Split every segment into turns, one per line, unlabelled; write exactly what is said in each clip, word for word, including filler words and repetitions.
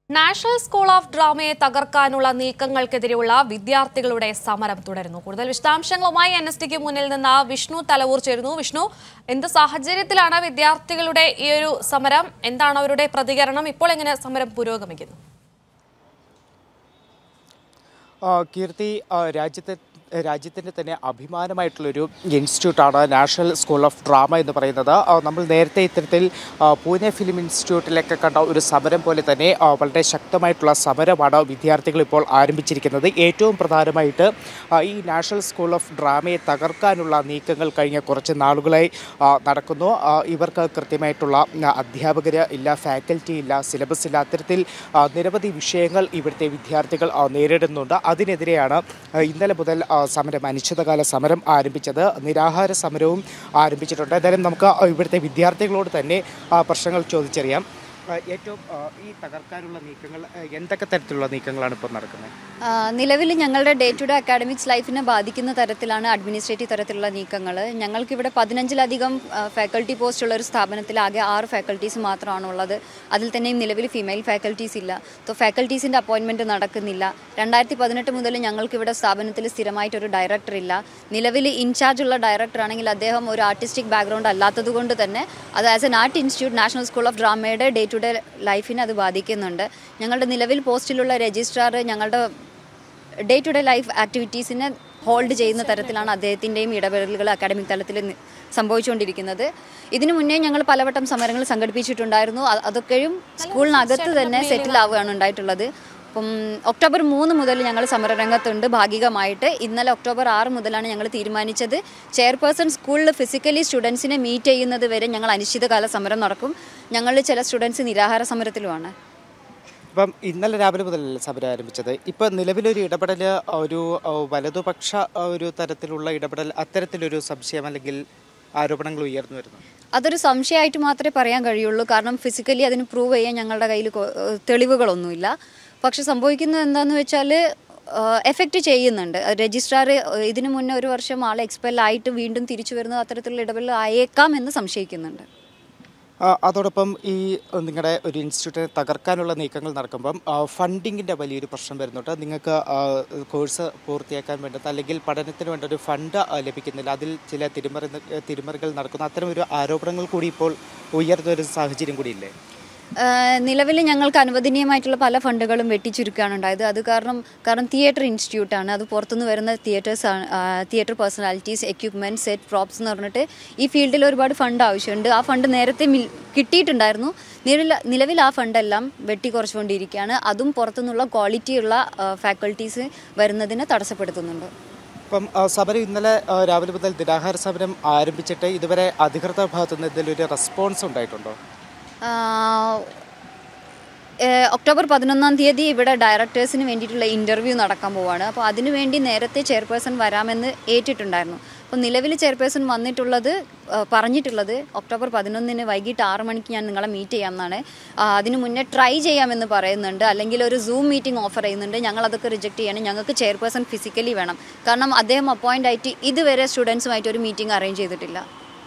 National school of ഡ്രാമയെ തകർക്കാനുള്ള നീക്കങ്ങൾക്കെതിരെയുള്ള വിദ്യാർത്ഥികളുടെ സമരം തുടരുന്നു. കൂടുതൽ വിശദാംശങ്ങളുമായി എൻ എസ് ടിക്ക് മുന്നിൽ നിന്ന് വിഷ്ണു തലവൂർ ചേരുന്നു. വിഷ്ണു, എന്ത് സാഹചര്യത്തിലാണ് വിദ്യാർത്ഥികളുടെ ഈ ഒരു സമരം? എന്താണ് അവരുടെ പ്രതികരണം? ഇപ്പോൾ എങ്ങനെ സമരം പുരോഗമിക്കുന്നു?
കീർത്തി, രാജ്യത്തെ രാജ്യത്തിൻ്റെ തന്നെ അഭിമാനമായിട്ടുള്ളൊരു ഇൻസ്റ്റിറ്റ്യൂട്ടാണ് നാഷണൽ സ്കൂൾ ഓഫ് ഡ്രാമ എന്ന് പറയുന്നത്. നമ്മൾ നേരത്തെ ഇത്തരത്തിൽ പൂനെ ഫിലിം ഇൻസ്റ്റിറ്റ്യൂട്ടിലൊക്കെ കണ്ട ഒരു സമരം പോലെ തന്നെ വളരെ ശക്തമായിട്ടുള്ള സമരമാണ് വിദ്യാർത്ഥികൾ ഇപ്പോൾ ആരംഭിച്ചിരിക്കുന്നത്. ഏറ്റവും പ്രധാനമായിട്ട് ഈ നാഷണൽ സ്കൂൾ ഓഫ് ഡ്രാമയെ തകർക്കാനുള്ള നീക്കങ്ങൾ കഴിഞ്ഞ കുറച്ച് നാളുകളായി നടക്കുന്നു. ഇവർക്ക് കൃത്യമായിട്ടുള്ള അധ്യാപകർ ഇല്ല, ഫാക്കൽറ്റി ഇല്ല, സിലബസ് ഇല്ല. അത്തരത്തിൽ നിരവധി വിഷയങ്ങൾ ഇവിടുത്തെ വിദ്യാർത്ഥികൾ നേരിടുന്നുണ്ട്. അതിനെതിരെയാണ് ഇന്നലെ മുതൽ സമരം, അനിശ്ചിതകാല സമരം ആരംഭിച്ചത്. നിരാഹാര സമരവും ആരംഭിച്ചിട്ടുണ്ട്. എന്തായാലും നമുക്ക് ഇവിടുത്തെ വിദ്യാർത്ഥികളോട് തന്നെ പ്രശ്നങ്ങൾ ചോദിച്ചറിയാം. ഏറ്റവും ഈ തകർക്കാനുള്ള നീക്കങ്ങൾ എന്തൊക്കെ തരത്തിലുള്ള നീക്കങ്ങളാണ് ഇപ്പോൾ നടക്കുന്നത്?
നിലവിൽ ഞങ്ങളുടെ ഡേ ടു ഡേ അക്കാഡമിക്സ് ലൈഫിനെ ബാധിക്കുന്ന തരത്തിലാണ് അഡ്മിനിസ്ട്രേറ്റീവ് തരത്തിലുള്ള നീക്കങ്ങൾ. ഞങ്ങൾക്കിവിടെ പതിനഞ്ചിലധികം ഫാക്കൽറ്റി പോസ്റ്റ് ഉള്ള ഒരു സ്ഥാപനത്തിൽ ആകെ ആറ് ഫാക്കൽറ്റീസ് മാത്രമാണ് ഉള്ളത്. അതിൽ തന്നെയും നിലവിൽ ഫീമെയിൽ ഫാക്കൽറ്റീസ് ഇല്ല. സോ ഫാക്കൽറ്റീസിൻ്റെ അപ്പോയിൻമെൻറ്റ് നടക്കുന്നില്ല. രണ്ടായിരത്തി പതിനെട്ട് മുതൽ ഞങ്ങൾക്കിവിടെ സ്ഥാപനത്തിൽ സ്ഥിരമായിട്ടൊരു ഡയറക്ടർ ഇല്ല. നിലവിൽ ഇൻചാർജ് ഉള്ള ഡയറക്ടർ ആണെങ്കിൽ അദ്ദേഹം ഒരു ആർട്ടിസ്റ്റിക് ബാക്ക്ഗ്രൗണ്ട് അല്ലാത്തത് കൊണ്ട് തന്നെ അത് as an art institute national school of ഡ്രാമയുടെ ഡേ ടു ഡേ ലൈഫിനെ അത് ബാധിക്കുന്നുണ്ട്. ഞങ്ങളുടെ നിലവിൽ പോസ്റ്റിലുള്ള രജിസ്ട്രാർ ഞങ്ങളുടെ ഡേ ടു ഡേ ലൈഫ് ആക്ടിവിറ്റീസിനെ ഹോൾഡ് ചെയ്യുന്ന തരത്തിലാണ് അദ്ദേഹത്തിൻ്റെയും ഇടപെടലുകൾ അക്കാഡമിക് തലത്തിൽ സംഭവിച്ചുകൊണ്ടിരിക്കുന്നത്. ഇതിനു മുന്നേ ഞങ്ങൾ പലവട്ടം സമരങ്ങൾ സംഘടിപ്പിച്ചിട്ടുണ്ടായിരുന്നു. അതൊക്കെയും സ്കൂളിനകത്ത് തന്നെ സെറ്റിൽ ആവുകയാണ് ഉണ്ടായിട്ടുള്ളത്. അപ്പം ഒക്ടോബർ മൂന്ന് മുതൽ ഞങ്ങൾ സമരരംഗത്തുണ്ട് ഭാഗികമായിട്ട്. ഇന്നലെ ഒക്ടോബർ ആറ് മുതലാണ് ഞങ്ങൾ തീരുമാനിച്ചത് ചെയർപേഴ്സൺ സ്കൂളിൽ ഫിസിക്കലി സ്റ്റുഡൻസിനെ മീറ്റ് ചെയ്യുന്നത് വരെ ഞങ്ങൾ അനിശ്ചിതകാല സമരം നടക്കും. ഞങ്ങൾ ചില സ്റ്റുഡൻസ് നിരാഹാര സമരത്തിലുമാണ്.
ഇപ്പം ഇന്നലെ രാവിലെ മുതലല്ലേ സമരം ആരംഭിച്ചത്? ഇപ്പം നിലവിലൊരു ഇടപെടൽ, ഒരു വലതുപക്ഷ ഒരു തരത്തിലുള്ള ഇടപെടൽ, അത്തരത്തിലൊരു സംശയം അല്ലെങ്കിൽ ആരോപണങ്ങൾ ഉയർന്നു വരുന്നു?
അതൊരു സംശയമായിട്ട് മാത്രമേ പറയാൻ കഴിയുള്ളൂ. കാരണം ഫിസിക്കലി അതിന് പ്രൂവ് ചെയ്യാൻ ഞങ്ങളുടെ കയ്യിൽ തെളിവുകളൊന്നുമില്ല. പക്ഷെ സംഭവിക്കുന്നത് എന്താണെന്ന് വെച്ചാൽ എഫക്റ്റ് ചെയ്യുന്നുണ്ട്. രജിസ്ട്രാർ ഇതിനു മുന്നേ ഒരു വർഷം ആളെ എക്സ്പെല്ലായിട്ട് വീണ്ടും തിരിച്ചു വരുന്നത് അത്തരത്തിലുള്ള ഇടപെടൽ ആയേക്കാം എന്ന് സംശയിക്കുന്നുണ്ട്.
അതോടൊപ്പം ഈ നിങ്ങളുടെ ഒരു ഇൻസ്റ്റിറ്റ്യൂട്ടിനെ തകർക്കാനുള്ള നീക്കങ്ങൾ നടക്കുമ്പം ഫണ്ടിങ്ങിൻ്റെ വലിയൊരു പ്രശ്നം വരുന്നുണ്ട്. നിങ്ങൾക്ക് കോഴ്സ് പൂർത്തിയാക്കാൻ വേണ്ടത് അല്ലെങ്കിൽ പഠനത്തിന് വേണ്ട ഒരു ഫണ്ട് ലഭിക്കുന്നില്ല. അതിൽ ചില തിരിമറി തിരിമറികൾ നടക്കുന്ന അത്തരം ഒരു ആരോപണങ്ങൾ കൂടി ഇപ്പോൾ ഉയർന്നൊരു സാഹചര്യം കൂടിയില്ലേ?
നിലവിൽ ഞങ്ങൾക്ക് അനുവദനീയമായിട്ടുള്ള പല ഫണ്ടുകളും വെട്ടിച്ചുരുക്കുകയാണ് ഉണ്ടായത്. അത് കാരണം കാരണം തിയേറ്റർ ഇൻസ്റ്റിറ്റ്യൂട്ടാണ്. അത് പുറത്തുനിന്ന് വരുന്ന theatres theatre personalities, equipment, set, props എന്ന് പറഞ്ഞിട്ട് ഈ ഫീൽഡിൽ ഒരുപാട് ഫണ്ട് ആവശ്യമുണ്ട്. ആ ഫണ്ട് നേരത്തെ കിട്ടിയിട്ടുണ്ടായിരുന്നു. നിലവിൽ ആ ഫണ്ടെല്ലാം വെട്ടി കുറച്ചുകൊണ്ടിരിക്കുകയാണ്. അതും പുറത്തുനിന്നുള്ള ക്വാളിറ്റിയുള്ള ഫാക്കൽറ്റീസ് വരുന്നതിനെ തടസ്സപ്പെടുത്തുന്നുണ്ട്.
ഇപ്പം സമരം ഇന്നലെ രാവിലെ മുതൽ നിരാഹാര സമരം ആരംഭിച്ചിട്ട് ഇതുവരെ അധികൃതർ ഭാഗത്തുനിന്ന് എന്തെങ്കിലും ഒരു റെസ്പോൺസ് ഉണ്ടായിട്ടുണ്ടോ?
ഒക്ടോബർ പതിനൊന്നാം തീയതി ഇവിടെ ഡയറക്ടേഴ്സിന് വേണ്ടിയിട്ടുള്ള ഇൻ്റർവ്യൂ നടക്കാൻ പോവുകയാണ്. അപ്പോൾ അതിനുവേണ്ടി നേരത്തെ ചെയർപേഴ്സൺ വരാമെന്ന് ഏറ്റിട്ടുണ്ടായിരുന്നു. അപ്പോൾ നിലവിൽ ചെയർപേഴ്സൺ വന്നിട്ടുള്ളത് പറഞ്ഞിട്ടുള്ളത് ഒക്ടോബർ പതിനൊന്നിന് വൈകിട്ട് ആറ് മണിക്ക് ഞാൻ നിങ്ങളെ മീറ്റ് ചെയ്യാമെന്നാണ്. അതിനു മുന്നേ ട്രൈ ചെയ്യാമെന്ന് പറയുന്നുണ്ട്, അല്ലെങ്കിൽ ഒരു സൂം മീറ്റിംഗ് ഓഫർ ചെയ്യുന്നുണ്ട്. ഞങ്ങളതൊക്കെ റിജക്റ്റ് ചെയ്യണം. ഞങ്ങൾക്ക് ചെയർപേഴ്സൺ ഫിസിക്കലി വേണം. കാരണം അദ്ദേഹം അപ്പോയിൻ്റ് ആയിട്ട് ഇതുവരെ സ്റ്റുഡൻസുമായിട്ട് ഒരു മീറ്റിംഗ് അറേഞ്ച് ചെയ്തിട്ടില്ല.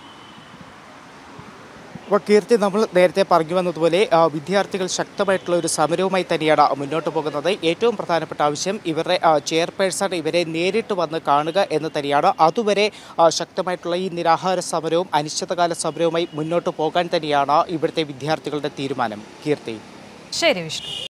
അപ്പോൾ കീർത്തി, നമ്മൾ നേരത്തെ പറഞ്ഞു വന്നതുപോലെ വിദ്യാർത്ഥികൾ ശക്തമായിട്ടുള്ള ഒരു സമരവുമായി തന്നെയാണ് മുന്നോട്ട് പോകുന്നത്. ഏറ്റവും പ്രധാനപ്പെട്ട ആവശ്യം ഇവരുടെ ചെയർപേഴ്സൺ ഇവരെ നേരിട്ട് വന്ന് കാണുക എന്ന് തന്നെയാണ്. അതുവരെ ശക്തമായിട്ടുള്ള ഈ നിരാഹാര സമരവും അനിശ്ചിതകാല സമരവുമായി മുന്നോട്ട് പോകാൻ തന്നെയാണ് ഇവിടുത്തെ വിദ്യാർത്ഥികളുടെ തീരുമാനം. കീർത്തി,
ശരി വിഷ്ണു.